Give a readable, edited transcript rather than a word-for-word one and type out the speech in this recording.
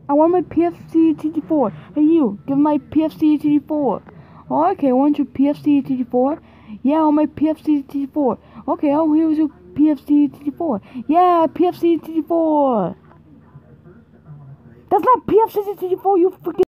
I want my PFC TT4. Hey you, give my PFC TT4. Oh, okay, I want your PFC TT4. Yeah, I want my PFC TT4. Okay, oh, here's your PFC TT4. Yeah, PFC TT4. That's not PFC TT4, you freaking